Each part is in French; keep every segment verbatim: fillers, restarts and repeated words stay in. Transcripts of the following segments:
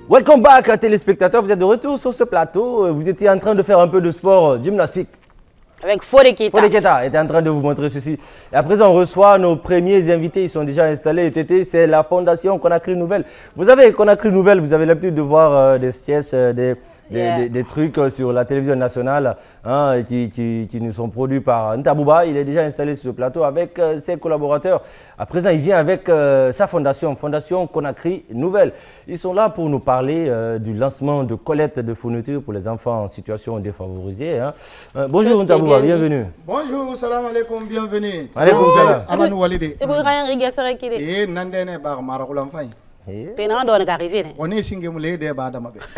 Welcome back, téléspectateurs. Vous êtes de retour sur ce plateau. Vous étiez en train de faire un peu de sport euh, gymnastique. Avec Fodé Keita. Fodé Keita était en train de vous montrer ceci. Et à présent, on reçoit nos premiers invités. Ils sont déjà installés. T T, c'est la Fondation Conakry Nouvelle. Vous avez Conakry Nouvelle, vous avez l'habitude de voir euh, des sketchs, euh, des, des, yeah. des, des trucs euh, sur la télévision nationale hein, qui, qui, qui nous sont produits par Ntabouba. Il est déjà installé sur ce plateau avec euh, ses collaborateurs. À présent, il vient avec euh, sa fondation, Fondation Conakry Nouvelle. Ils sont là pour nous parler euh, du lancement de collecte de fournitures pour les enfants en situation défavorisée. Hein. Euh, bonjour Ntabouba, bienvenue. Bonjour, salam alaikum, bienvenue. Alaikum salam. Alanu walide. Et vous avez regardé ça qui est. Eh, nandene bar marakulam fay. Pénan doit arriver. On est singé moulé de badama be.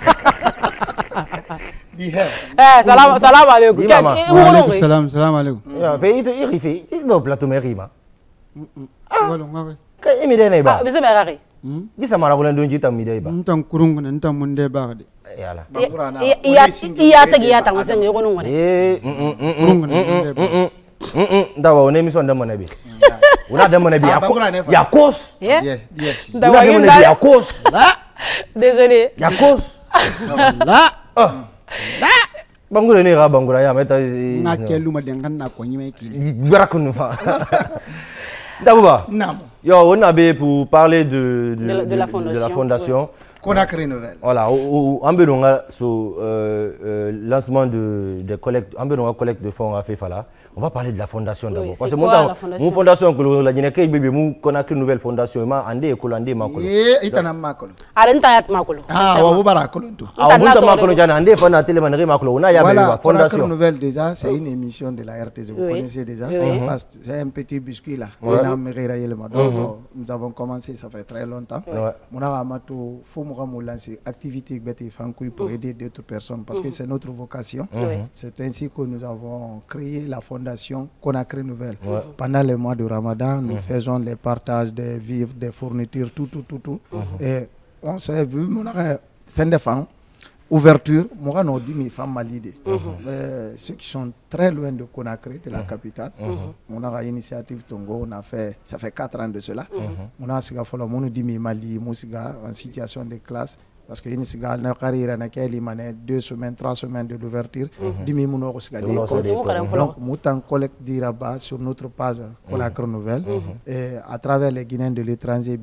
Di he. Eh, salam salam alaikum. Salam salam alaikum. Ya, pe itu iri fe. Itu do plateau merima. Ah, wala ngare. Ka imi de ne ba. Ah, bisa merari. Di sama rabulan don jita mi de ba. Ntan kurung na ntan munde ba de. Yala. Iya iya tagi ya tang sengi ko nungone. Eh, kurung na munde ba. Ndawa on émission de mon abi. On a de mon abi. Ya cause. Yeah. Yes. Ndawa de mon abi ya cause. La. Désolé. Ya cause. La. La. Bangura ni ga bangura ya meta. Ngakelu madengan na ko nyime ki. Barakunu fa. Ndabouba. Nam. Yo, on avait pour parler de de, de, la, de, de, la fondation. de la fondation. Ouais. Conakry Nouvelle. Voilà, on a sur le lancement de, de collecte, on collecte de fonds à Fefala. On va parler de la fondation d'abord. Oui, parce que quoi, mon la fondation, mon fondation que la Guinée bébé mon Conakry Nouvelle fondation ma andé ko landé makolo. Eh, itana makolo. Arenta yat makolo. Ah, wa barakolo tout. Ah, on makolo jana andé fona télémané makolo. On a ya voilà, fondation. Conakry Nouvelle déjà, c'est une émission de la R T Z. Vous oui. connaissez déjà. Oui. C'est un petit biscuit là. Ouais. On a Donc mm -hmm. nous avons commencé ça fait très longtemps. Mon amato faut me lancer activité pour aider d'autres personnes parce que c'est notre vocation. C'est ainsi que nous avons créé la fondation Conakry Nouvelle. Ouais. Pendant les mois de Ramadan, nous mm-hmm. faisons les partages des vivres, des fournitures, tout, tout, tout, tout. Mm-hmm. Et on s'est vu, mon c'est des femmes, ouverture, moi on dit mes femmes malades. Ceux qui sont très loin de Conakry, de la mm-hmm. capitale, mm-hmm. on a une initiative Tongo, on a fait, ça fait quatre ans de cela. Mm-hmm. On a ce qu'on dit mes malades, en situation de classe. Parce que une carrière deux semaines, trois semaines de l'ouverture, dix mille donc nous collecte d'Iraba sur notre page Conakry Nouvelle et à travers les Guinéens de l'étranger,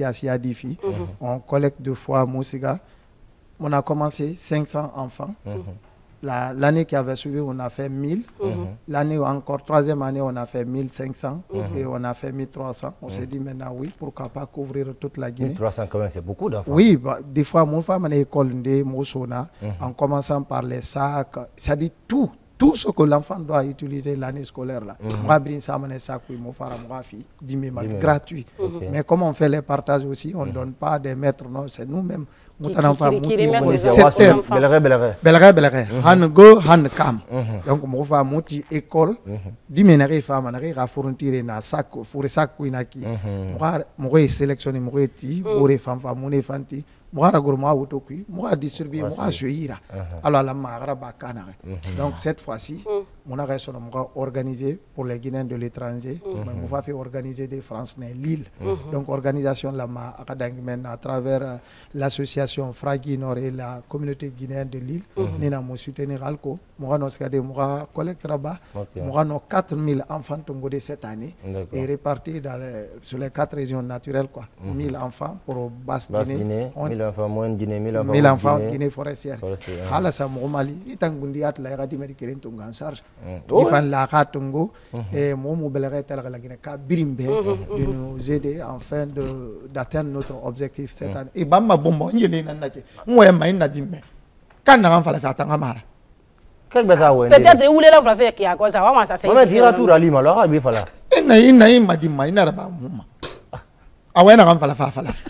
on collecte deux fois Moussiga. On a commencé cinq cents enfants. L'année qui avait suivi, on a fait mille. Mm-hmm. L'année encore, troisième année, on a fait mille cinq cents mm-hmm. et on a fait mille trois cents. On mm-hmm. s'est dit maintenant, oui, pourquoi pas couvrir toute la Guinée. mille trois cents quand même, c'est beaucoup d'enfants. Oui, bah, des fois, mon femme à l'école de Moussona, mm-hmm. en commençant par les sacs, ça dit tout. Tout ce que l'enfant doit utiliser l'année scolaire là, mm-hmm. gratuit. Okay. Mais comme on fait les partages aussi, on ne mm-hmm. donne pas des maîtres, non, c'est nous-mêmes. Donc, on va monter école, diminuer femme, on va fournir un sac, pour les sacs, on va sélectionner, on va faire mon fanti. Moi, moi, distribuer, moi, accueillir. Alors, la maraba canare. Donc, cette fois-ci, on a organisé pour les Guinéens de l'étranger. On va faire organiser des Français Lille. Donc, organisation la à travers l'association Fragui Nord et la communauté guinéenne de Lille. Nous avons soutenir Alco. Moi, nous avons collecté là-bas. Nous avons quatre mille enfants tombés cette année et répartis dans les, sur les quatre régions naturelles. Quoi. mille enfants pour Basse-Guinée. mille enfants moins Guinée, mille enfants, mille enfants Guinée, Guinée forestière. Hala sa Mali, itangundi at la radi medikere tonga en charge. Ifan la ratongo et mo mo belere tel la Guinée ka birimbe de nous aider afin de d'atteindre notre objectif cette année. Et bamma bombo yele nanake. Mo e mai na dimme. Kan na fa la fa tanga mara. Peut-être où les enfants fait qui a quoi ça va ça c'est. On dira tout rali malo ha bi fala. Ina ina ima dimma ina ba mumma. Awena kan fala fa fala.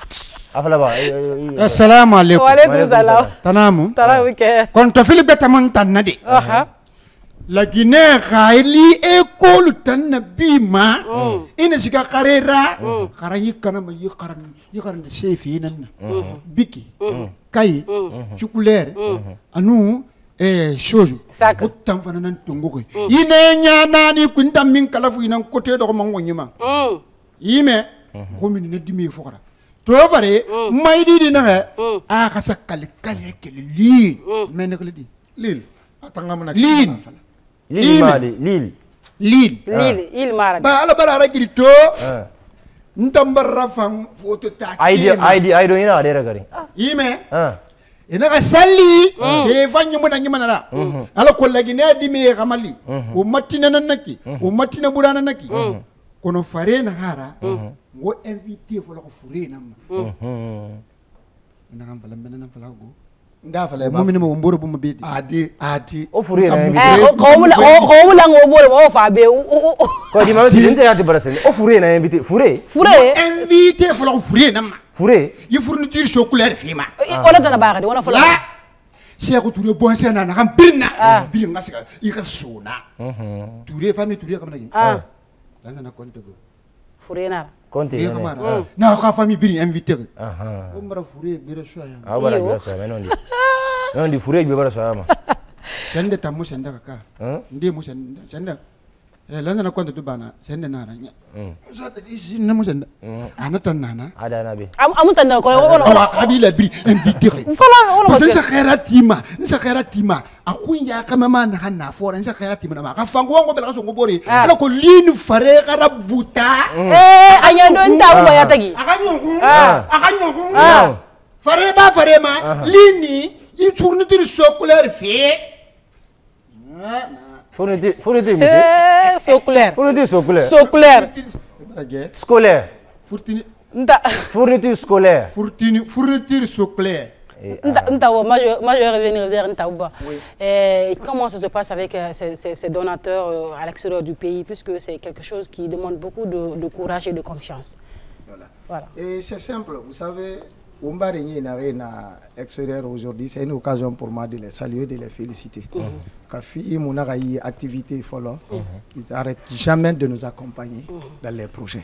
Assalamu alaikum. Wa alaikum salam. Tanamu. Tanamu ke. Konto Philippe tamon tanade. Aha. La Guinée raili école tanna bima. Ina siga karera. Karayi kana ma yikaran yikaran sefi nan. Biki. Kai. Chukulaire. Anu eh chose. Utam fana nan tongo ko. Ine nya nani kunta min kala fu ina côté do mango nyima. Yime ko min ne dimi fokara. to fare mai di di na a ka sa kal kal ke li men ne ko di lil atanga mana lil lil mali lil lil lil il mara ba ala bara ra giri to ntambarra fam foto ta id id id ina adera gari ime ah ina ka salli ke fanyi mo dangi manara ala ko lagi ne di me kamali o matina nanaki o matina burana naki kono fare na hara ngo invité fo la ko fure na ma ina kam fala mena na fala go nda fala mo min mo mboro bu mo bedi adi adi o fure na eh ko mo ko mo la ngo mboro mo fa be ko di ma di nte ya ti barasel o fure na invité fure fure invité fo la ko fure na ma fure yi fourniture chocolaire fima wala ta ba gadi wala fala Cheikh Touré bon c'est na kam birna bir nga sika yi ka sona Touré famille Touré kam na gi ah lan na konte go fure na konte na ka famille bir invité aha o mara fure bir soya ah bara bi so mais non di non di fure bi bara so ma sende tamu sende ka ndi mo sende sende eh lan na konte do bana sende na ranya so da isi na mo sende anata nana ada na bi amu sanda ko wala kabila bir invité fala wala parce que khaira tima nsa khaira tima akunya kama man hanna fora nsa khaira tima na ka fango ngo bela so ngo bori ala ko linu fare kara buta eh ayando nta ko ya tagi akanyoku akanyoku fare ba fare ma lini i tourniture chocolaire fe fourniture fourniture monsieur eh chocolaire fourniture chocolaire chocolaire scolaire fourniture nta fourniture scolaire fourniture fourniture chocolaire nta moi je moi je vais revenir vers nta ba eh comment ça se passe avec euh, ces, ces, ces donateurs euh, à l'extérieur du pays puisque c'est quelque chose qui demande beaucoup de, de courage et de confiance. Voilà. Voilà. Et c'est simple, vous savez, Oumbaréni na extérieur aujourd'hui, c'est une occasion pour moi de les saluer, de les féliciter. Kafi Mounaraï activité follow, ils n'arrêtent jamais de nous accompagner dans les projets.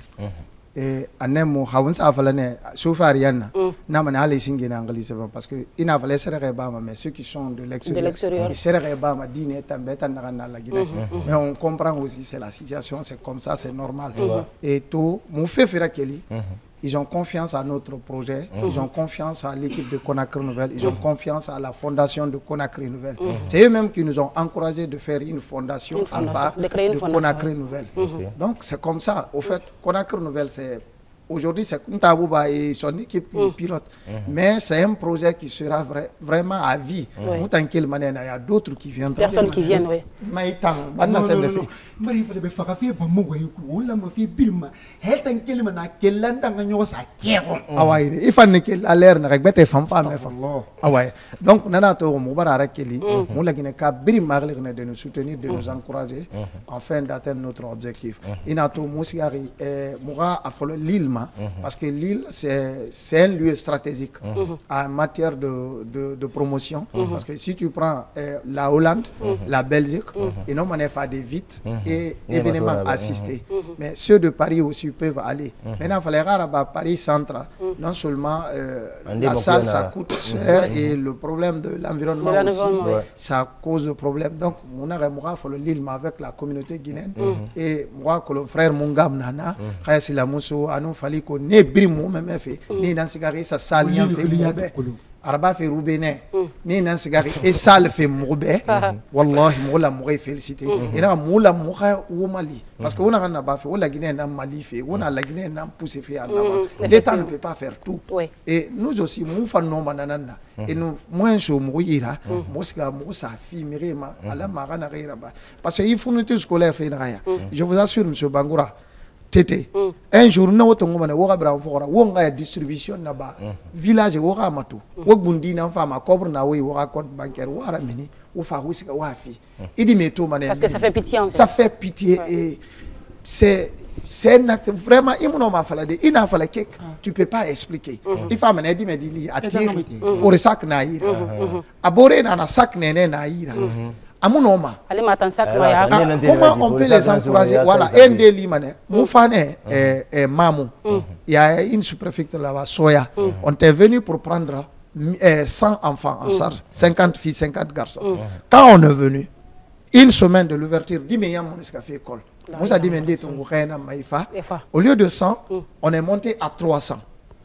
Et en un mot, ça fait sauf Ariane, n'a pas allé signer en anglais parce que il n'a pas laissé mais ceux qui sont de l'extérieur, ils seraient pas ma dîner t'embêtent dans la Guinée. Mais on comprend aussi c'est la situation, c'est comme ça, c'est normal. Et tout, mon fait faire Kelly. Ils ont confiance à notre projet, mmh. ils ont confiance à l'équipe de Conakry Nouvelle, ils ont confiance à la fondation de Conakry Nouvelle. Mmh. C'est eux-mêmes qui nous ont encouragé de faire une fondation, une fondation. à part de, de Conakry Nouvelle. Mmh. Donc c'est comme ça. Au fait, Conakry Nouvelle, c'est aujourd'hui c'est Kuntabouba et son équipe qui mmh. pilote. Mmh. Mais c'est un projet qui sera vra vraiment à vie. Oui. Il y a d'autres qui viendront. Personnes qui viennent, oui. Maïtan, non, non, non, non. Marie fallait faire faire ba mo wayu ko la ma fi birma heltan kelma na kelanda nga nyo sa kero awai il faut que la l'air na rek bete fam fam fam awai donc nana to mo bara rek li mo la gine ka birma rek de nous soutenir de nous encourager afin d'atteindre notre objectif ina to mo sigari e mo ga afolo l'île parce que l'île c'est c'est un lieu stratégique en matière de de, de promotion parce que si tu prends eh, la Hollande la Belgique et non on est fait des vite et événements assistés. Mais ceux de Paris aussi peuvent aller. Maintenant, il fallait à Paris Centre, non seulement euh, la salle, ça coûte cher et le problème de l'environnement aussi, ça cause de problème. Donc, on a fait l'île avec la communauté guinéenne et moi, que le frère Mungam Nana, Khayasi Lamousso, a nous fallu qu'on ait brimou même fait, ni dans ce ça salient fait araba fait roubene ni nan sigari et sal fait moube wallahi moula mouré félicité et là moula moura ou Mali parce que on a n'a pas fait on la Guinée n'a Mali fait on a la Guinée n'a poussé fait en avant l'État ne peut pas faire tout et nous aussi nous faisons non banana et nous moins chaud mouira mosika moussa fi mirema ala marana ba parce que il faut nous tous scolaire fait rien je vous assure monsieur Bangoura Tété. Un jour, nous avons dit que la distribution na ba village woka matu wok bundi na fama cobre na we woka compte bancaire wara mini ou fa wisika wafi idi meto mané parce que ça fait pitié en fait. Ça fait pitié et c'est c'est un acte vraiment immono ma falade ina fala que tu peux pas expliquer il faut mané di medili atiri pour sac na ira abore na na sac nene na ira Amunoma. Comment on peut les encourager? Voilà, un des limanes, Moufane et Mamou, il y a une sous-préfecture là-bas, Soya. On est venu pour prendre cent enfants en charge, cinquante filles, cinquante garçons. Quand on est venu, une semaine de l'ouverture, dix millions de gens ont fait école. Au lieu de cent, on est monté à trois cents.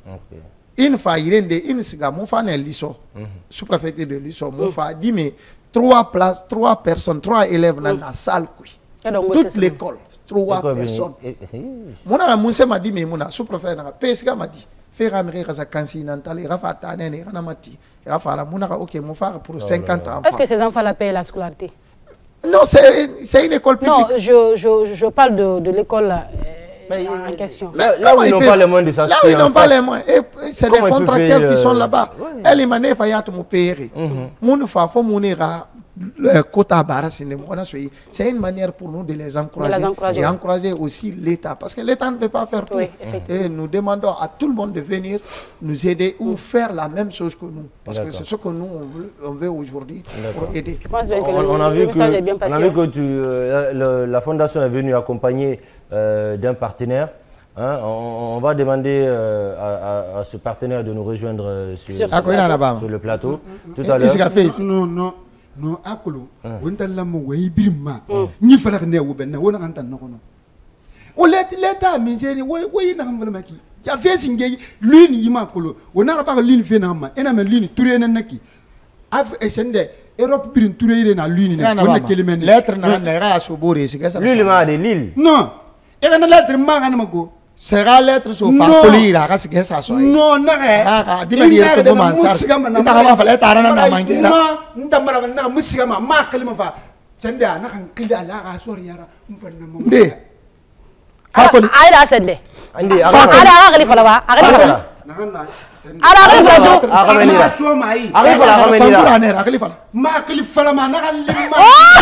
Une fois, il y a une siga, mon fan est Lisso, sous-préfecture de Lisso, mon fan dit mais trois places, trois personnes, trois élèves dans la salle, toute l'école, trois personnes. Mon ami Moussa m'a dit mais mon sous-préfet P S K m'a dit faire américain ça continental, il a fait un an, il a mati, il a fait un mon ok mon frère pour cinquante ans. Est-ce que ces enfants la payent la scolarité? Non, c'est une école publique. Non, je, je, je parle de, de l'école euh, en question. Mais là où ils n'ont pas les moyens de s'acheter. Là où ils n'ont pas les moyens. C'est des contractuels qui sont là-bas. Elle est manée, il y a tout mon pays. Mon fa faut mon ira le quota barra c'est une manière pour nous de les encourager, de les encourager. Et encourager aussi l'État. Parce que l'État ne peut pas faire tout. Oui, et nous demandons à tout le monde de venir nous aider ou mm. faire la même chose que nous. Parce que c'est ce que nous, on veut, veut aujourd'hui pour aider. Je pense que on, le, on, a vu que, est bien passé, on a vu que tu, euh, le, la Fondation est venue accompagner euh, d'un partenaire. Hein, on, on va demander euh, à, à, à ce partenaire de nous rejoindre euh, sur, sur, sur, sur, sur le plateau mm. tout à l'heure. Non, non. Non, akolo, on t'a la mo way birma, ni fala ne wo ben na wona kan tan no no. O let leta mi jeri wo na ngam maki. Ya fesi ngey luni yima kolo, wona ba luni fe na ma, ena me luni touré na naki. Af esende Europe birin touré na luni na wona kelime lettre na na ra so bore si gasa. Luni ma de Lille. Non. E na lettre ma ngana mako. Sera lettre sur par colira kasi gasa so. Non na ah di ma dire ko man sar. Ita ka fa lettre na na mangira. Nda mara na musiga ma ma kalima fa. Senda na kan kili ala ga so riara mu fa na mo. De. Fa ko ay da sende. Andi aga aga kali fala ba. Aga kali. Na na. Ara kali fala do. Aga menira. So mai. Aga fala aga menira. Aga kali fala. Ma kali fala ma na kan limma.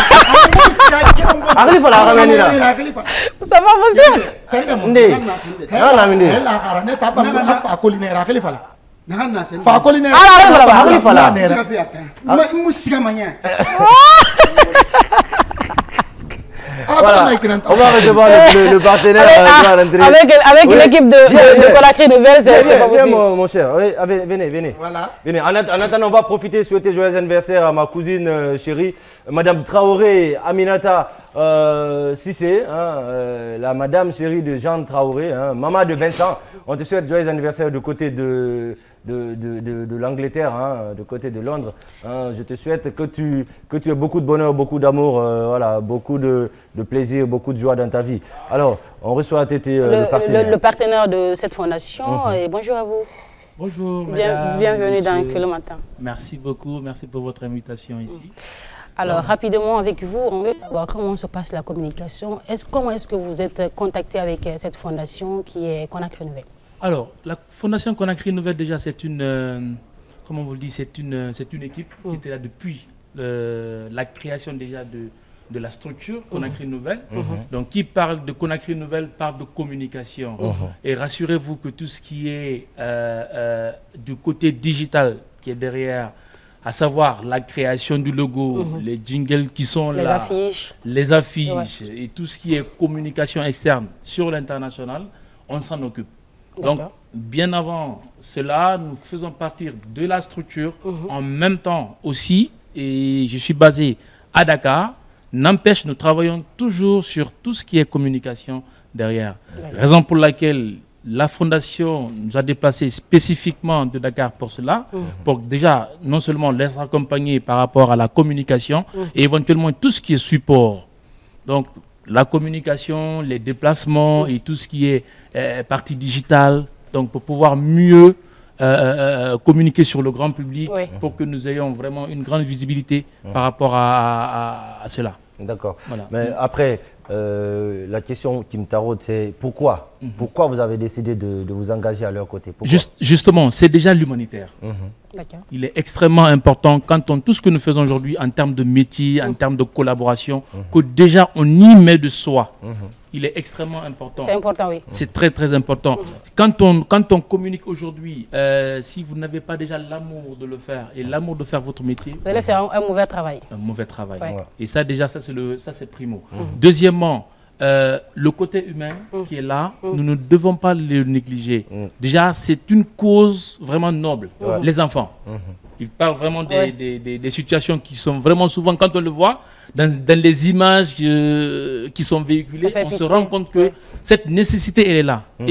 Aga fala aga menira. Ça va possible. Ndé. Na na minde. La arane tapa ma fa colinera aga fala. Na na sen. Fa colinera. Ara fala ba. Aga fala. Ma musiga manya. Voilà. On va recevoir le, le, le partenaire avec, euh, avec, avec oui. l'équipe de, de, de Conakry Nouvelle, c'est pas possible. Mon, mon cher, oui, venez, venez. Voilà. Venez. En, en attendant, on va profiter, souhaiter joyeux anniversaire à ma cousine euh, chérie, Madame Traoré Aminata euh, Sissé, hein, euh, la Madame chérie de Jean Traoré, hein, maman de Vincent. On te souhaite joyeux anniversaire du côté de... de, de, de, de l'Angleterre, hein, du côté de Londres. Hein, je te souhaite que tu, que tu aies beaucoup de bonheur, beaucoup d'amour, euh, voilà, beaucoup de, de plaisir, beaucoup de joie dans ta vie. Alors, on reçoit Tété, euh, le, le partenaire. Le, le partenaire de cette fondation. Mm-hmm. Et bonjour à vous. Bonjour, Bien, madame, bienvenue monsieur. dans Que le matin. Merci beaucoup, merci pour votre invitation ici. Alors, Alors, rapidement avec vous, on veut savoir comment se passe la communication. Est-ce, comment est-ce que vous êtes contacté avec cette fondation qui est Conakry Nouvelle? Alors, la Fondation Conakry Nouvelle, déjà, c'est une, euh, comment on vous le dit, c'est une, c'est une équipe mmh. qui était là depuis le, la création déjà de, de la structure Conakry mmh. Nouvelle. Mmh. Donc, qui parle de Conakry Nouvelle parle de communication. Mmh. Et rassurez-vous que tout ce qui est euh, euh, du côté digital qui est derrière, à savoir la création du logo, mmh. les jingles qui sont les là, affiches. les affiches ouais. et tout ce qui est communication externe sur l'international, on s'en occupe. Donc, bien avant cela, nous faisons partir de la structure. Mmh. En même temps aussi, et je suis basé à Dakar, n'empêche, nous travaillons toujours sur tout ce qui est communication derrière. Raison pour laquelle la Fondation nous a déplacés spécifiquement de Dakar pour cela, mmh. pour déjà non seulement les accompagner par rapport à la communication, mmh. et éventuellement tout ce qui est support. Donc, la communication, les déplacements et tout ce qui est euh, partie digitale, donc pour pouvoir mieux euh, euh, communiquer sur le grand public, oui. pour que nous ayons vraiment une grande visibilité mmh. par rapport à, à, à cela. D'accord. Voilà. Mais mmh. après, euh, la question qui me taraude, c'est pourquoi mmh. Pourquoi vous avez décidé de, de vous engager à leur côté? Juste, Justement, c'est déjà l'humanitaire. Mmh. Il est extrêmement important quand on, tout ce que nous faisons aujourd'hui en termes de métier, en termes de collaboration, mmh. que déjà on y met de soi. Mmh. Il est extrêmement important. C'est important, oui. C'est très très important. Mmh. Quand, on, quand on communique aujourd'hui, euh, si vous n'avez pas déjà l'amour de le faire et l'amour de faire votre métier, vous allez faire un, un mauvais travail. Un mauvais travail. Ouais. Et ça déjà, ça c'est primo. Mmh. Deuxièmement, Euh, le côté humain mmh. qui est là, mmh. nous ne devons pas le négliger. Mmh. Déjà, c'est une cause vraiment noble. Ouais. Les enfants. Mmh. Ils parlent vraiment des, ouais. des, des, des situations qui sont vraiment souvent, quand on le voit, dans, dans les images euh, qui sont véhiculées, on pitié. se rend compte que ouais. cette nécessité, elle est là. Mmh. Et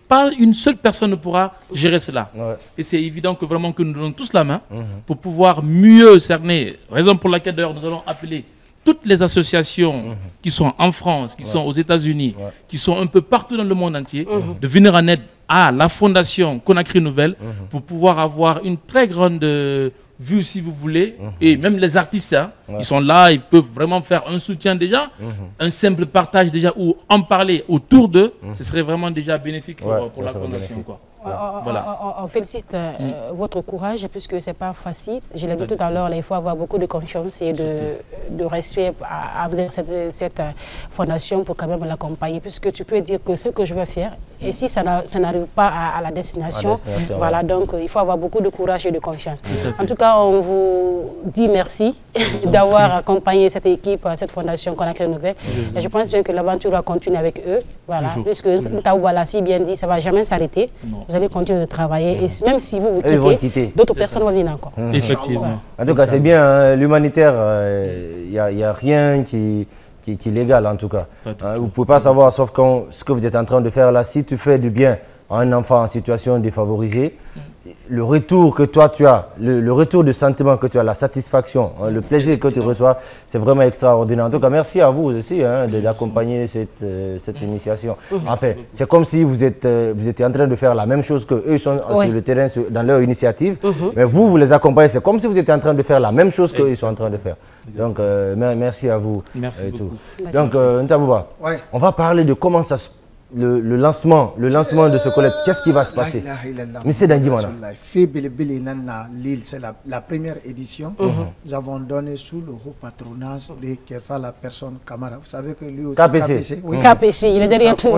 pas une seule personne ne pourra gérer cela. Ouais. Et c'est évident que vraiment que nous donnons tous la main mm-hmm. pour pouvoir mieux cerner, raison pour laquelle d'ailleurs nous allons appeler toutes les associations mmh. qui sont en France, qui ouais. sont aux États-Unis, ouais. qui sont un peu partout dans le monde entier, mmh. de venir en aide à la Fondation Conakry Nouvelle mmh. pour pouvoir avoir une très grande euh, vue, si vous voulez. Mmh. Et même les artistes, hein, ouais. ils sont là, ils peuvent vraiment faire un soutien déjà, mmh. un simple partage déjà, ou en parler autour d'eux, mmh. ce serait vraiment déjà bénéfique pour, ouais, pour la Fondation. Quoi. On, voilà. on, on, on félicite euh, mm. votre courage puisque c'est pas facile. Je l'ai dit tout à l'heure, il faut avoir beaucoup de confiance et de, de respect à, à cette, cette fondation pour quand même l'accompagner. Puisque tu peux dire que ce que je veux faire, et si ça n'arrive pas à, à la destination, à destination voilà, ouais. donc il faut avoir beaucoup de courage et de confiance. En tout cas, on vous dit merci d'avoir accompagné cette équipe, cette fondation Conakry Nouvelle. Mm. Et je pense bien que l'aventure va continuer avec eux. Voilà, Toujours. puisque Ntaouba l'a si bien dit, ça ne va jamais s'arrêter. Vous allez continuer de travailler et même si vous vous quittez, d'autres personnes vont venir encore. Mmh. Effectivement. En tout cas, c'est bien, hein, l'humanitaire, il euh, n'y a, y a rien qui, qui, qui est légal en tout cas. Hein, vous ne pouvez pas savoir, sauf quand ce que vous êtes en train de faire là, si tu fais du bien à un enfant en situation défavorisée, mmh. le retour que toi tu as, le, le retour de sentiment que tu as, la satisfaction, hein, le plaisir que tu reçois, c'est vraiment extraordinaire. En tout cas, merci à vous aussi hein, d'accompagner cette, euh, cette initiation. Mmh. Enfin, c'est comme si vous, êtes, euh, vous étiez en train de faire la même chose qu'eux sont oui. sur le terrain, sur, dans leur initiative, mmh. mais vous, vous les accompagnez. C'est comme si vous étiez en train de faire la même chose qu'eux sont en train de faire. Donc, euh, merci à vous. Merci et beaucoup. Tout. Donc, euh, Ntaouba, ouais. on va parler de comment ça se Le, le lancement, le lancement de ce collecte, qu'est-ce qui va se passer? Monsieur Dandimana. L'île, c'est la, la première édition. Mm-hmm. Nous avons donné sous le haut patronage de Kerfa, la personne Camara. Vous savez que lui aussi, K P C. K P C, oui. K P C, il est derrière tout.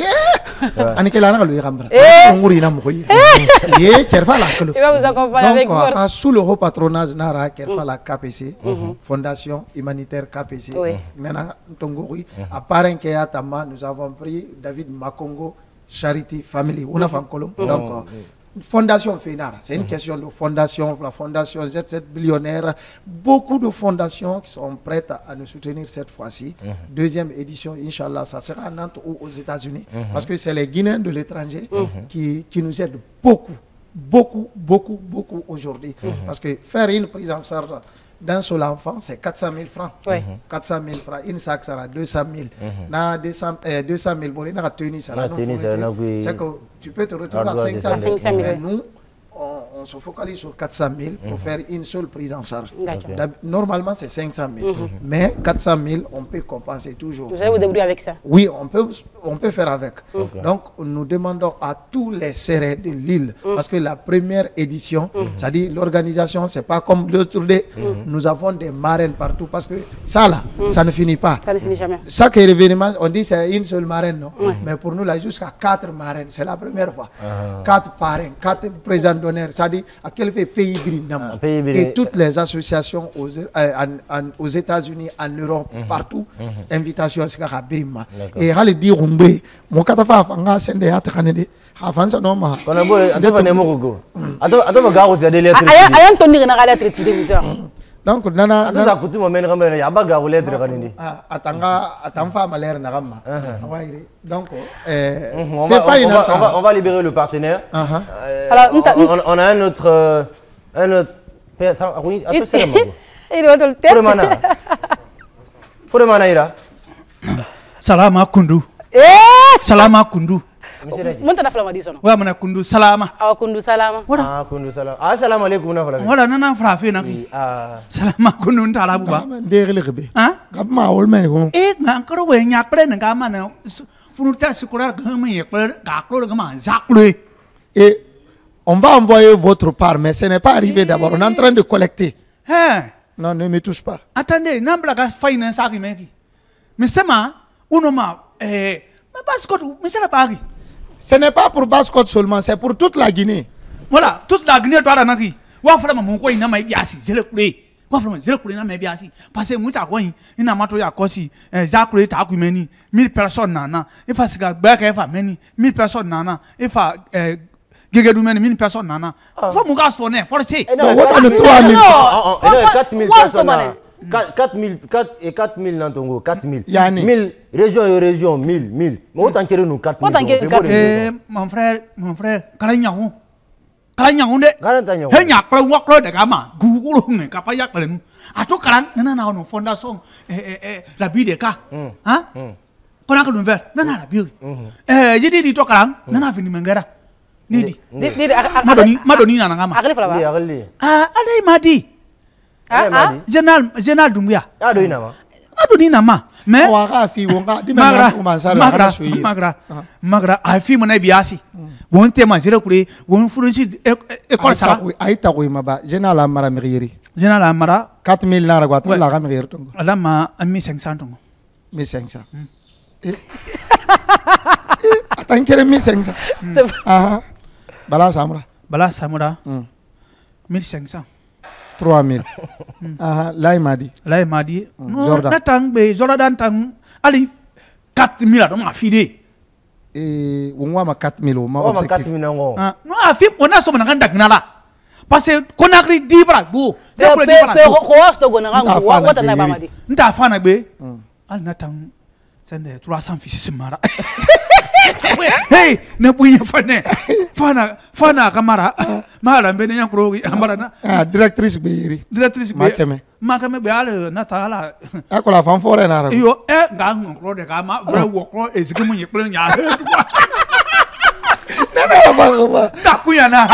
Il va vous accompagner avec force. Sous le haut patronage Nara, Kerfa, la K P C, Fondation humanitaire K P C. Maintenant, à Parenkeyatama, nous avons pris David Makongo Charity Family. On a fait un colon. Donc, Fondation Fénara, c'est une question de fondation, la fondation Z sept billionnaire, beaucoup de fondations qui sont prêtes à nous soutenir cette fois-ci. Uh-huh. Deuxième édition, Inch'Allah, ça sera à Nantes ou aux États-Unis, uh-huh. parce que c'est les Guinéens de l'étranger uh-huh. qui, qui nous aident beaucoup, beaucoup, beaucoup, beaucoup aujourd'hui. Uh-huh. Parce que faire une prise en charge d'un seul enfant, c'est quatre cent mille francs. Oui. quatre cent mille francs. Une sac sera deux cent mille. Mm-hmm. deux cents, euh, deux cent mille, bon, il y a une tenue, c'est que tu peux te retrouver à cinq cent mille. Mais nous, on, on se focalise sur quatre cent mille pour mm-hmm. faire une seule prise en charge. Okay. Normalement, c'est cinq cent mille. Mm-hmm. Mais quatre cent mille, on peut compenser toujours. Vous allez vous débrouiller avec ça? Oui, on peut, on peut faire avec. Okay. Donc, nous demandons à tous les serrés de l'île, mm-hmm. parce que la première édition, mm-hmm. c'est-à-dire l'organisation, c'est pas comme l'autre dé. Mm-hmm. Nous avons des marraines partout, parce que ça là, mm-hmm. ça ne finit pas. Ça ne finit jamais. Chaque événement, on dit c'est une seule marraine, non? Mm-hmm. Mais pour nous, là, jusqu'à quatre marraines, c'est la première fois. Uh-huh. Quatre parrains, quatre présidents d'honneur, c'est-à-dire à quel fait pays Birinam. Ah, et toutes les associations aux, euh, en, en, aux États-Unis, en Europe, mm-hmm. partout, mm-hmm. invitation à ce qu'il y a Birima. Et à le dire, mon katafa fanga sende ya takanede afansa no ma kona boy adova ne mogo adova adova ga aussi des lettres ayan tonni na ga lettre ti bizarre donc nana ata kutu mo men gambe ya baga go lettre kanini atanga atamfa malère na gamma waire donc euh on va on va on va libérer le partenaire. Alors on a un autre un autre oui attends c'est moi il doit le tête Furemana Furemana ira Salama kundu. Eh! Salama kundu. Monta na flama disono. Wa mana kundu salama. Ah kundu salama. Ah kundu salama. Assalamu alaikum na flama. Wala nana frafe na ki. Ah. Salama kundu ntala buba. Ndegele gbe. Hein? Gab ma wol men ko. Eh ma nkoro we nya pre nga ma na funu ta sikola ga ma ye pre ga klo ga ma zakle. Et on va envoyer votre part, mais ce n'est pas arrivé d'abord. On est en train de collecter. Hein? Non, ne me touche pas. Attendez, n'ambla ga finance aki meki. Mais c'est ma Unoma, eh, mais Bascotte, mais c'est la Paris. Ce n'est pas pour Bascotte seulement, c'est pour toute la Guinée. Voilà, toute la Guinée, toi, la Naki. Waframa, mon coin, n'a pas biasi, c'est le poulet. Waframa, c'est le poulet, n'a pas biasi. Parce que Mouta coin, il n'a pas à Kossi, Zakure, Takumeni, mille personnes, nana. Il faut que Berkefa, many, mille personnes, nana. Il faut Gégédoumène, mille personnes, nana. Il faut Mougas sonner, forcé. Non, what are the trois mille? quatre mille personnes. quatre mille et quatre mille dans Tongo, quatre mille. Yani. mille, région et région, mille, mille. Mais autant que nous, quatre mille. Eh, mon frère, mon frère, Kalanyahou. Kalanyahou de. Kalanyahou. Hey, yak le wak le de gama. Gugulu nge kapayak le. Ato kalang, nana na ono fondation eh eh eh la bi de ka. Hein? Kona ka nouvelle. Nana la bi. Eh, jadi di to kalang, nana vini mengera. Nidi. Nidi Madoni, madoni nana gama. Akali fala ba. Ah, alai madi. Ah ah. General General Doumbouya. Ado inama. Ado ni nama. Mais Waka fi wonga di magra magra magra magra magra a fi mona biasi. Won tema zira kure won furusi école sara. Aita ko maba General Amara Mirieri. General Amara quatre mille na ragwa la ga Mirieri tongo. Ala ma ami cinq cents tongo. mille cinq cents. Eh. Attends kere mille cinq cents. Ah. Bala Samra. Bala Samra. mille cinq cents. trois mille. Ah, là il m'a dit. Là il m'a dit. Jordan. Natang be Jordan tang ali quatre mille à ma fille. Et on voit ma quatre mille au ma objectif. quatre mille non. Ah, non afim on a somme nganda knala. Parce que konakri dibra bo. C'est pour dire que host de gonanga ngo wa ta na ba madi. Nta fana be. Al natang sende trois cents fils mara. Hey, ne punya fana. Fana fana kamara. Mala mbene yankro amara na. Ah, directrice Beiri. Directrice Beiri. Makeme. Makeme be ala na ta ala. Ako la femme forêt na. Yo, eh ga ngro de kama, vrai woko ezike munye kule nya. Nana ba ba. Ta kuya na.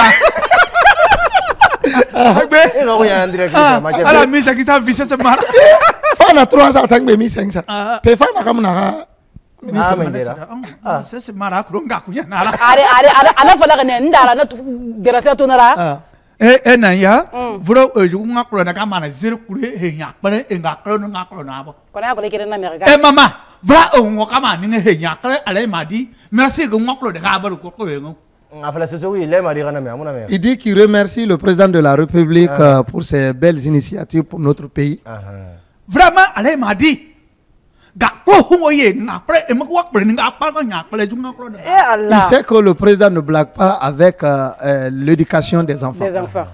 Agbe, e no ya directrice makeme. Ala mi sa kisa vise se mara. Fana trois cents tangbe mille cinq cents. Pe fana kamna Ah, Mandela. Ah, c'est c'est mara kulonga kunya nara. Are are are ana fala kana ndara na gerasa to nara. Eh eh na ya. Vuro eju nga kulona kama na zero kule henya. Bale enga kulona nga kulona bo. Kona ko lekere na merga. Eh mama, vra ongo kama ni henya kale ale madi. Merci que nga kulona ka balo ko ko ngo. Il dit qu'il remercie le président de la République ah. euh, pour ses belles initiatives pour notre pays. Ah. Vraiment, ale madi. Il sait que le président ne blague pas avec euh, euh, l'éducation des enfants. Des enfants.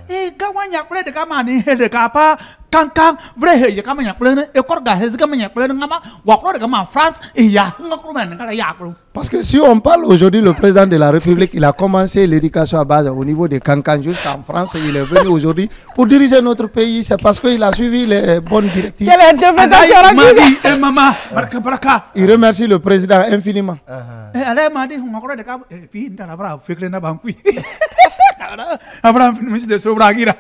Kankan vrai ya kama nyaklene e korga hez kama nyaklene ngama wakro de kama France et ya ngakro men ngala yakro. Parce que si on parle aujourd'hui, le président de la République, il a commencé l'éducation à base au niveau des Kankan jusqu'en France et il est venu aujourd'hui pour diriger notre pays. C'est parce qu'il a suivi les bonnes directives. Quelle interprétation maman, baraka baraka. Il remercie le président infiniment. Eh allez m'a dit ngakro de kama et puis ndala bra fekle na bankui. Abraham ministre de Sobragira.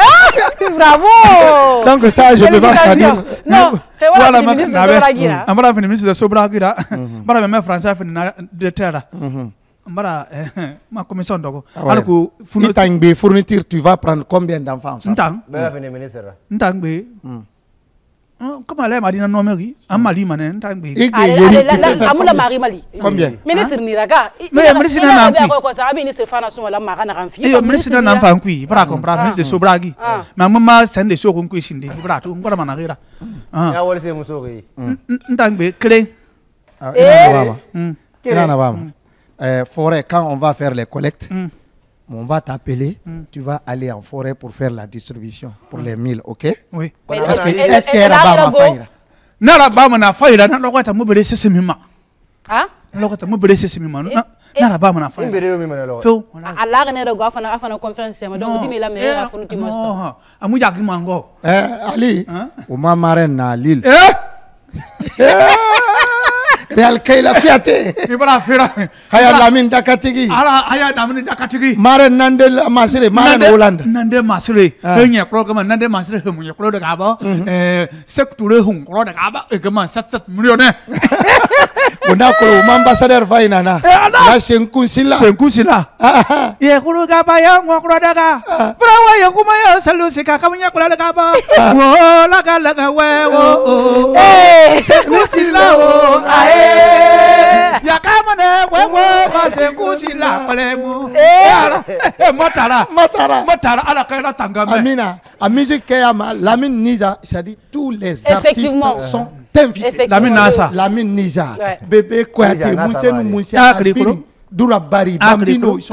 Bravo. Donc ça, je ne peux pas dire. Non, voilà, ministre de Sobragira. Abraham ministre de Sobragira. Bara même français fin de terre. Bara ma commission dogo. Alors que fourniture, tu vas prendre combien d'enfants? Ntang. Ntang be. Comment elle m'a dit non mais amali mané ntang be. Amula mari mali. Combien? Ministre Niraga. Mais ministre na na ko ça ministre fana suma la mara na kan fi. Eh ministre na fan kui bara comprendre ministre de Sobragi. Mais maman sende so kon kui sinde bara to ngora mana gira. Ah. Ya wole se musori. Ntang be clé. Eh. Kira na bama. Euh, forêt, quand on va faire les collectes, mm. on va t'appeler, mm. tu vas aller en forêt pour faire la distribution pour mm. les mille, ok? Oui. Est-ce que est-ce qu'il y a là-bas ma faille? Non, là-bas ma faille, là, non, là, tu m'as blessé ce mima. Ah? Là, tu m'as blessé ce mima. Non, là-bas ma faille. Fou. Allah ne regarde pas na conférence, mais donc dis-moi la meilleure fois tu m'as. Non, amu yagi mango. Eh, Ali, au marraine na Lille. Eh? Real Kayla Kouyaté. Ibara Fera. Haya Lamine Dakatigi. Ala haya Lamine Dakatigi. Mare Nande Masire, Mare Hollande. Nande Masire. Hanya kro kama Nande Masire humunya kro de gaba. Eh sekture hum kro de gaba. E kama sept millionnaire. On a ko ambassadeur vaina na. La Senkou Sila. Senkou Sila. Ye kro gaba ya ngo kro de ga. Brawa ya kuma ya salu sika kama kro de gaba. Wo la ga la ga we wo. Eh Senkou Sila o. Ya kama ne wewe base kusila palemu eh motara motara motara ala kaira tangame Amina a musique Kayama Lamine Niza, c'est dit tous les artistes sont invités. Lamine Nasa Lamine Niza Bébé Kouyaté Moussé Moussé Doura Bari Bambino, ils sont tous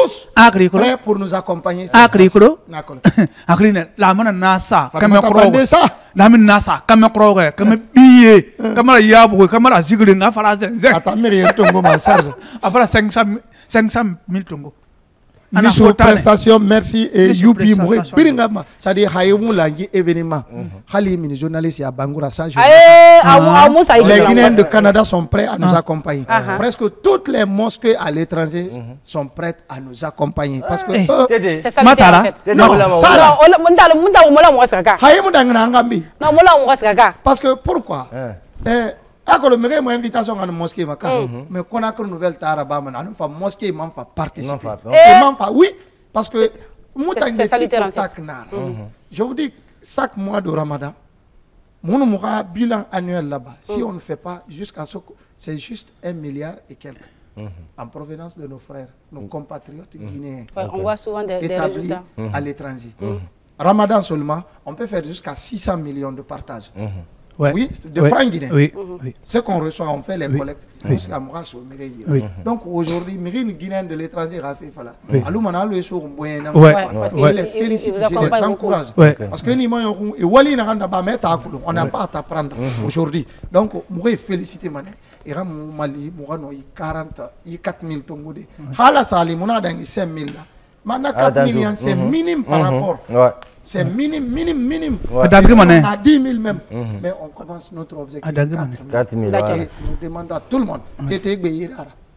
tous prêts pour nous accompagner. Agricolo. Agrine, la mona nasa, comme ça. La mona nasa, comme croire, comme billet, comme la yabu, comme la zigling, fala zen. Attends, mais tongo massage. Après cinq cent mille tongo. Mission prestation, merci et youpi mourir. Biringama, c'est-à-dire Haïmou Langi événement. Hali mini journaliste à Bangoura ça. Les Guinéens de Canada sont prêts à nous accompagner. Presque toutes les mosquées à l'étranger sont prêtes à nous accompagner parce que c'est ça en fait. Non, ça là. Haïmou Dangangambi. Non, moi là parce que pourquoi? D'accord, le mec m'a invitation à la mosquée, mais qu'on a une nouvelle taraba, on a une mosquée, on va participer. Oui, parce que c'est salutaire en fait. Je vous dis, chaque mois de Ramadan, mon bilan annuel là-bas, si on ne fait pas jusqu'à ce que c'est juste un milliard et quelques en provenance de nos frères, nos compatriotes guinéens, on voit souvent des établis à l'étranger. Ramadan seulement, on peut faire jusqu'à six cents millions de partages. Ouais. Oui, de ouais. francs guinéens. Oui. Oui. Ce qu'on reçoit, on fait les oui. collectes oui. jusqu'à Mourasso. Oui. Donc aujourd'hui, Mérine Guinéenne de l'étranger a fait Fala. Alou Manalo est sur Moyen. Je les félicite, je les encourage. Parce que on n'a pas à t'apprendre aujourd'hui. Donc, je félicite Mané. Il y a Mali, quarante, quatre mille tongo. Hala Sali, on a cinq mille. Maintenant, quatre millions, c'est minime par rapport. C'est minime, minime, minime. Ouais. À dix mille même. Mm -hmm. Mais on commence notre objectif à quatre mille. Ouais. Nous demandons à tout le monde. Mm -hmm.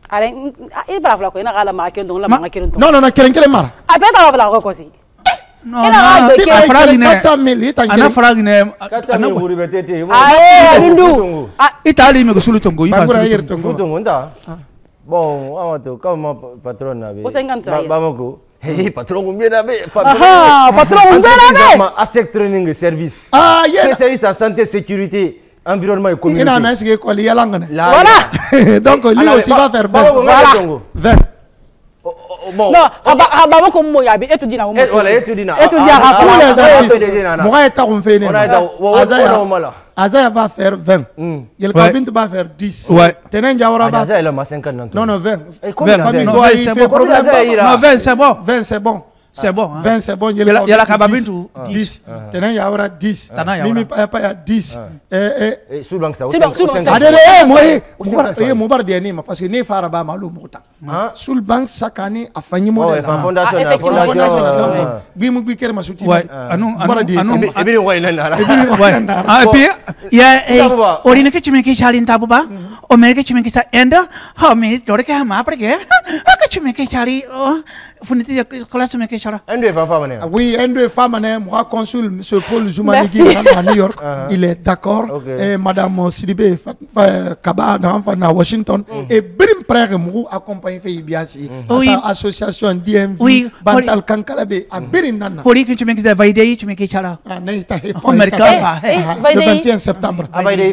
Non, non, non, quel est mara? Non, non, quatre cent mille. Ana fragine. quatre cent mille buri betete. Ah, Lindu. Itali me sulu tongo. Bon, amato, comme patron avait. Bamako. Hey, patron, combien d'années? Ah, patron, combien d'années? Asset training service. Ah, yeah. Spécialiste en santé, sécurité, environnement et communauté. Il a même ce qu'il y a là. Voilà. Donc lui aussi va faire vingt. Voilà. vingt. Non, ababa ko mo yabi étudier na mo. Voilà, étudier na. Étudier à tous les artistes. Moi état on fait né. Azaya va faire vingt. Il Kabint va faire dix. Tenen Jawara va. Azaya il a cinquante. Non non vingt. Combien famille doit y faire problème. Non vingt c'est bon. vingt c'est bon. C'est bon. vingt c'est bon. Il y a la Kababintu dix. Tenen Jawara dix. Mimi Papa ya dix. Et et sous banque ça. Sous banque ça. Adere moi moi mo bar dernier parce que ne fara ba malu mota. Sous banque chaque année a fini modèle. Fondation fondation. Bi mu bi kere masuti. Ouais. Anu anu anu. Et puis on va y aller là. Ah et puis il y a orine que tu me qui chalin tabuba. O me que tu me qui ça enda. Ha me tore que ma après que. Que tu me qui chali. Funiti classe me qui chala. Un deux femmes né. Oui, un deux femmes né. Moi consul monsieur Paul Zoumanigi à New York. Il est d'accord. Et madame Sidibé Kaba na Washington et brim près mu accompagner fait Ibiasi. Association D M V Bantal Kankalabe à Birinana. Poli que tu me qui da Vaidei tu me qui chala. Ah nei ta he. Le vingt et un septembre.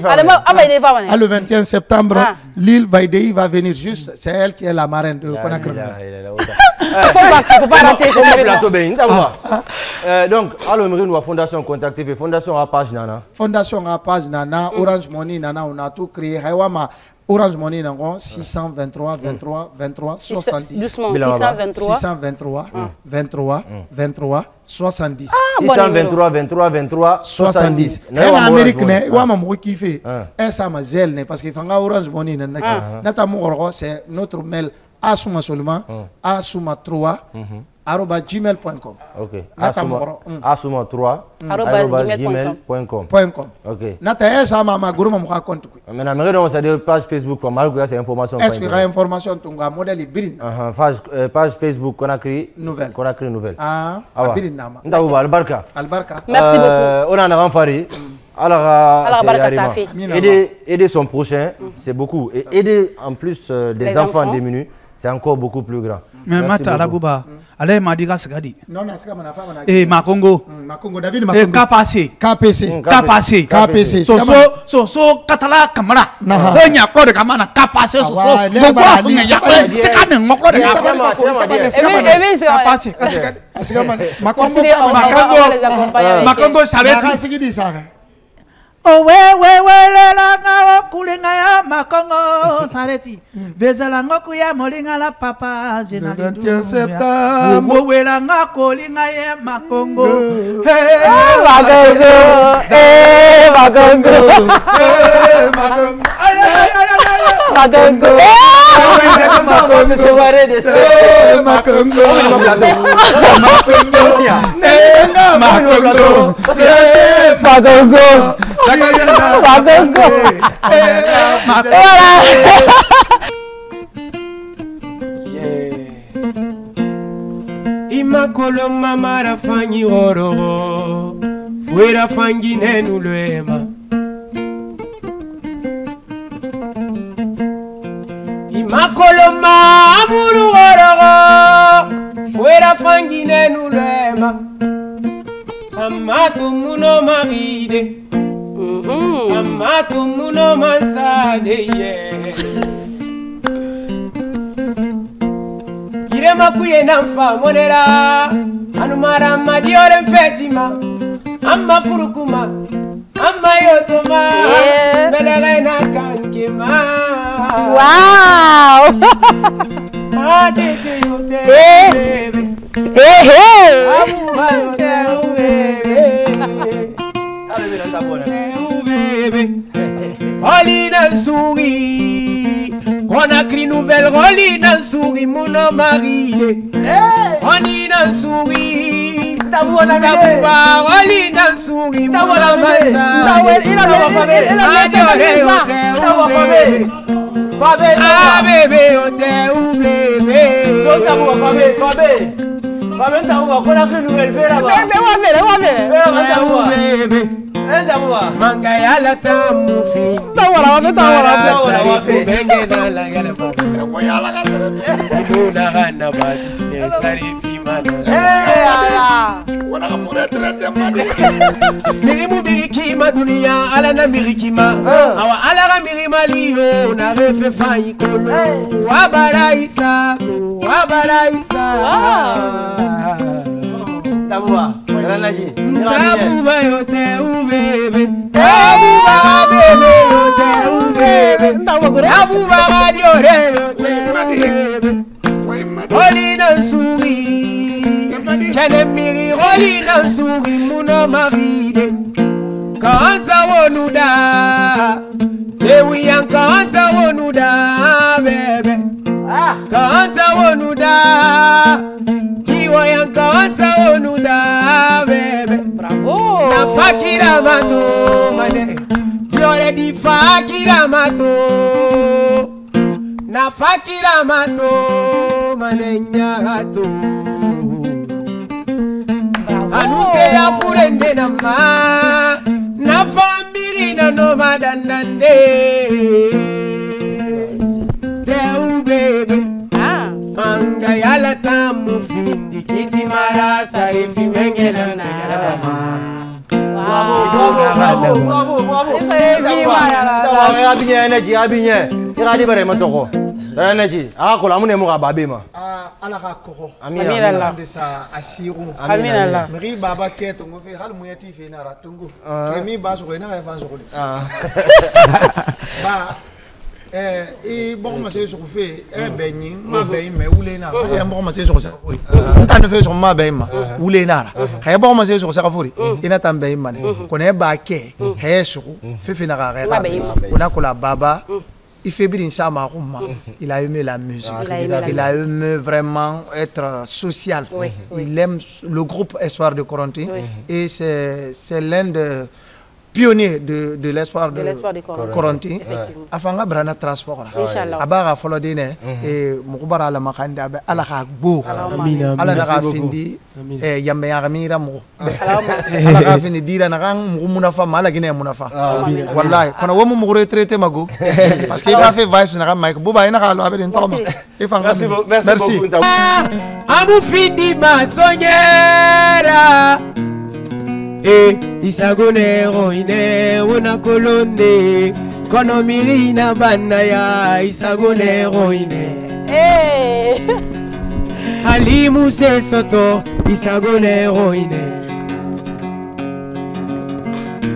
Ah le vingt et un septembre, l'île Vaidei va venir juste, c'est elle qui est la marraine de Conakry. Faut pas rater ce plateau ben. Donc, alors nous fondation contacter fondation à page nana. Fondation à page nana, Orange Money nana, on a tout créé. Haywama Orange Money nango six cent vingt-trois vingt-trois vingt-trois soixante-dix. six cent vingt-trois six cent vingt-trois vingt-trois vingt-trois soixante-dix. six cent vingt-trois vingt-trois vingt-trois soixante-dix. En Amérique ne wa mamu kiffé. Un ça ma zel ne parce que fanga Orange Money nana. Nata mu c'est notre mail asuma seulement asuma trois arobase gmail point com. Ok. Asuma trois arobase gmail point com. Ok. Nata esa mama guru mamu ka compte. Maintenant me redo ça de page Facebook pour mal que c'est information. Est-ce que la information tunga modèle birin? Ah page page Facebook Conakry nouvelle. Conakry nouvelle. Ah birin nama. Ndaou albarka. Albarka. Merci beaucoup. On en a renfaré. Alors, Alors aider, aider son prochain, c'est beaucoup. Et aider en plus euh, des enfants, enfants démunis, c'est encore beaucoup plus grand. Mais Mata Lagouba, allez m'a dit Gasgadi. Non, non, c'est comme la femme. Et ma Congo. Ma Congo, David, ma Congo. Kapasi. Kapasi. Kapasi. Kapasi. So so so so Katala Kamara. Donya Kode Kamana Kapasi so so. Gogo ya. Tekane ngoklo de Kapasi. Kapasi. Ma Congo. Ma Congo. Ma Congo Saleti. Sigidi Sara. Oh we we we le la nga kulinga ya makongo sareti bezala ngoku ya molinga la papa le vingt et un septembre we we la nga kulinga ya makongo makongo eh makongo eh makongo makongo makongo se séparer de ça makongo makongo nenga makongo makongo Imakolo mamara fanyi oro fuera fangi nenu luema Imakolo mamuru oro fuera fangi nenu luema Amato muno maride Amato muno mansade ye Irema kuye namfa monera Anumara madiore mfetima Amma furukuma Amma yotoma Belega na kankema Wow Adeke yote bebe Eh eh Amu yote bebe Rolina souris, Conakry nouvelle, Rolina souris, mon homme arrivé. Rolina souris, Tabouba, Rolina souris, mon homme arrivé. Ah bébé, on t'a oublié. Fabé, Fabé, Fabé, Tabouba, Conakry nouvelle, fais là-bas. Bébé, on va faire, on va faire. Bébé. Manga ya la tamu fi. Tawala wafe tawala wafe. Benge na la ya la fa. ya la gana Muna gana ba. Sari fi mana. Eh. wana kamure trete madi. Miri mu miri kima dunia ala na miri kima. Awa ala ga miri maliyo na refe fayi kolo. Wabaraisa, wabaraisa. Tabouba, Ranaji. Tabouba yote ubebe. Tabouba bebe yote ubebe. Tabouba madiore yote ubebe. Rolina souris. Kene miri rolina souris muno maride. Kanta wonuda. Ewi yang kanta wonuda bebe. Kanta wonuda. Kiwa yang kanta wonuda bebe. Bravo. Na fakira mato mane. Tiore di fakira mato. Na fakira mato mane nyagato. Anute ya furende na ma. Na fambiri na no madandande. Teu bebe. Manga yala tamu findi kiti marasa ifi mengena na yala Bravo, bravo, bravo, bravo. Tabouba, bien energy, bien. Iradi bare matoko. Energy. Ah, kola mune muga babema. Ah, ala ka koko. Amina Allah. Desa asiru. Amina Allah. Meri baba keto ngofe hal muyati fe na ratungu. Kemi baso ko na ka fanso ko. Ah. Ba eh e bon ma se so fe e benyi ma ben me wule na e bon ma se so sa fori ntan fe so ma ben ma wule na ha e bon ma se so sa fori ina tan ben ma ne ko ne ba ke he so fe fe na ga ga ona ko la baba il fait bien ça ma il a aimé la musique il a aimé vraiment être social il aime le groupe Espoir de Corentin et c'est c'est l'un de pionnier de de l'espoir de, de Corentin afanga brana transport inchallah abaga folodine e mukubara la makanda be ala ka gbo ala na ka findi e yambe yagamira mu ala ka findi dira na kan mu munafa mala gine munafa wallahi kono wo mu retraité mago parce que il a fait vibes na kan mike buba ina ka lo abe den toma e fanga merci beaucoup amu findi masonyera eh isagonero ine una colonne kono mirina banaya isagonero ine eh alimu se soto isagonero ine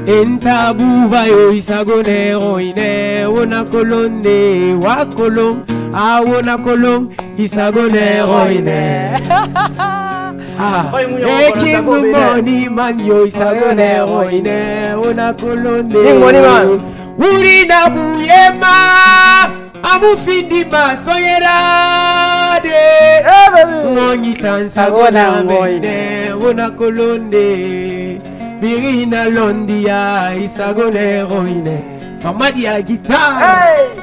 entabuba yo isagonero ine wona kolonde wa kolon a wona kolon isagonero ine ah e kingu moni man yo isagonero ine wona kolonde wuri na buyema amu findi masoyerade ngoni tansagona moine wona kolonde Birina Londia, Isagone Roine, Famadia guitare. Hey!